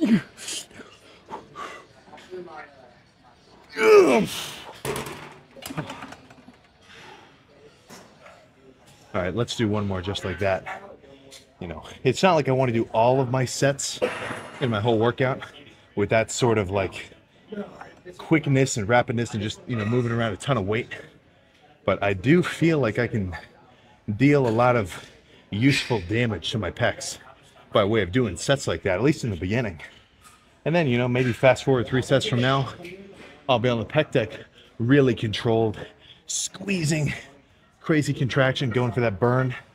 All right, let's do one more just like that. You know, it's not like I want to do all of my sets in my whole workout with that sort of like quickness and rapidness and just, you know, moving around a ton of weight. But I do feel like I can deal a lot of useful damage to my pecs by way of doing sets like that, at least in the beginning. And then, you know, maybe fast forward 3 sets from now, I'll be on the pec deck, really controlled, squeezing, crazy contraction, going for that burn.